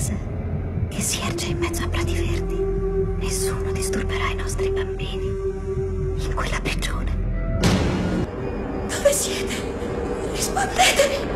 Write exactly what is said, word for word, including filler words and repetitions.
casa che si erge in mezzo a prati verdi. Nessuno disturberà i nostri bambini in quella prigione. Dove siete? Rispondetemi!